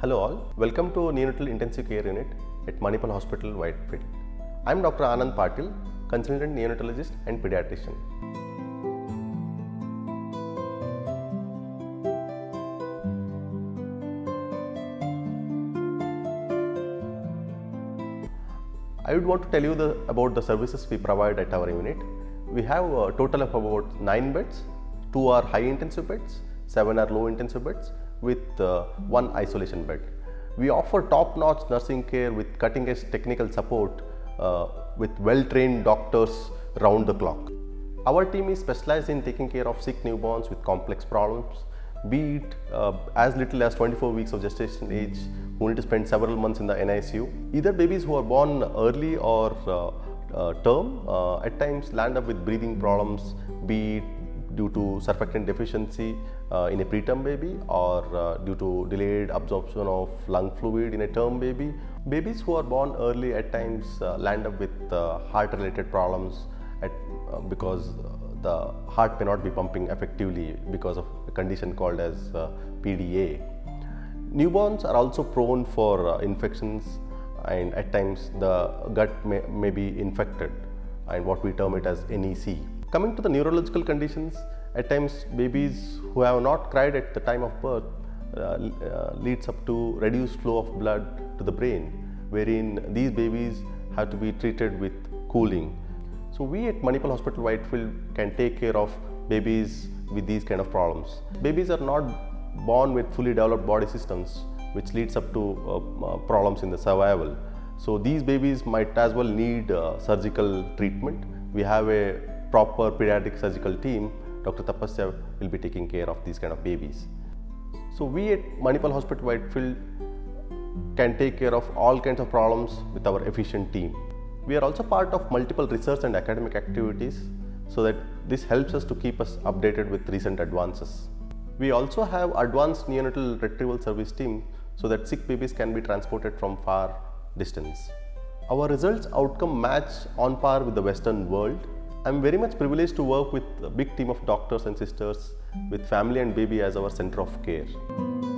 Hello all, welcome to Neonatal Intensive Care Unit at Manipal Hospital, Whitefield. I am Dr. Anand Patil, consultant neonatologist and pediatrician. I would want to tell you about the services we provide at our unit. We have a total of about 9 beds, 2 are high intensive beds, 7 are low intensive beds with 1 isolation bed. We offer top-notch nursing care with cutting-edge technical support with well-trained doctors round the clock. Our team is specialized in taking care of sick newborns with complex problems, be it as little as 24 weeks of gestation age who need to spend several months in the NICU. Either babies who are born early or term at times land up with breathing problems, be it due to surfactant deficiency in a preterm baby or due to delayed absorption of lung fluid in a term baby. Babies who are born early at times land up with heart related problems because the heart may not be pumping effectively because of a condition called as PDA. Newborns are also prone for infections, and at times the gut may be infected, and what we term it as NEC. Coming to the neurological conditions, at times babies who have not cried at the time of birth leads up to reduced flow of blood to the brain, wherein these babies have to be treated with cooling. So we at Manipal Hospital, Whitefield can take care of babies with these kind of problems. Babies are not born with fully developed body systems, which leads up to problems in the survival. So these babies might as well need surgical treatment. We have a proper pediatric surgical team. Dr. Tapasya will be taking care of these kind of babies. So we at Manipal Hospital, Whitefield can take care of all kinds of problems with our efficient team. We are also part of multiple research and academic activities, so that this helps us to keep us updated with recent advances. We also have advanced neonatal retrieval service team so that sick babies can be transported from far distance. Our results outcome match on par with the Western world. I am very much privileged to work with a big team of doctors and sisters with family and baby as our center of care.